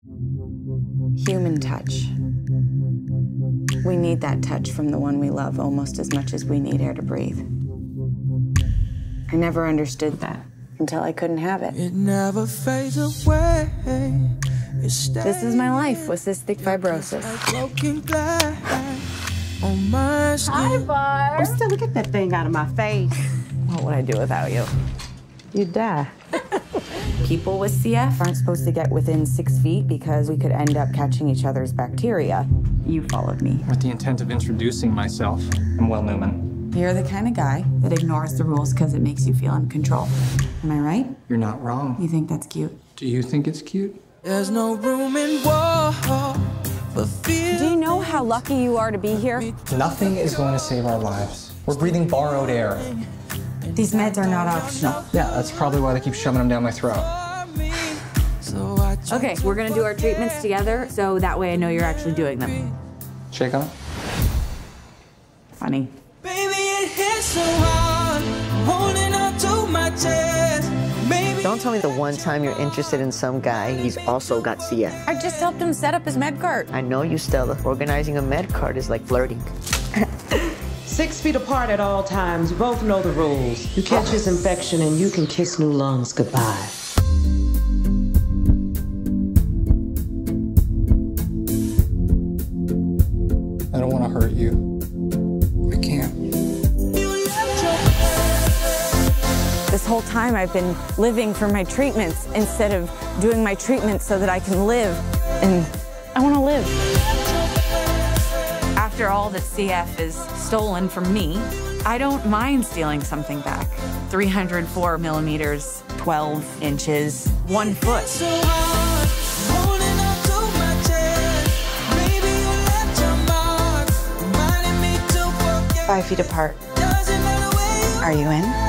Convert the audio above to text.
Human touch. We need that touch from the one we love almost as much as we need air to breathe. I never understood that until I couldn't have it. It never fades away. This is my life with cystic fibrosis. Hi, Barb. Oh, still, get that thing out of my face. What would I do without you? You'd die. People with CF aren't supposed to get within 6 feet because we could end up catching each other's bacteria. You followed me. With the intent of introducing myself, I'm Will Newman. You're the kind of guy that ignores the rules because it makes you feel in control. Am I right? You're not wrong. You think that's cute? Do you think it's cute? There's no room in war for fear. Do you know how lucky you are to be here? Nothing is going to save our lives. We're breathing borrowed air. These meds are not optional. Yeah, that's probably why they keep shoving them down my throat. Okay, we're gonna do our treatments together, so that way I know you're actually doing them. Shake on it. Funny. Baby, it hits so hard, holding on to my chest. Maybe Don't tell me the one time you're interested in some guy, he's also got CF. I just helped him set up his med cart. I know you, Stella. Organizing a med card is like flirting. 6 feet apart at all times. You both know the rules. You catch his infection and you can kiss new lungs goodbye. I don't want to hurt you. I can't. This whole time I've been living for my treatments instead of doing my treatments so that I can live. And I want to live. After all that CF is stolen from me, I don't mind stealing something back. 304 millimeters, 12 inches, 1 foot. 5 feet apart. Are you in?